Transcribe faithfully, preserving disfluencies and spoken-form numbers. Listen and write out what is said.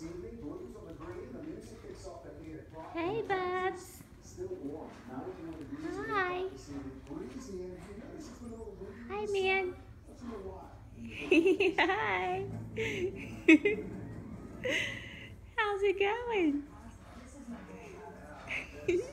Hey, Bubs. Hi. Hi, man. Hi. How's it going?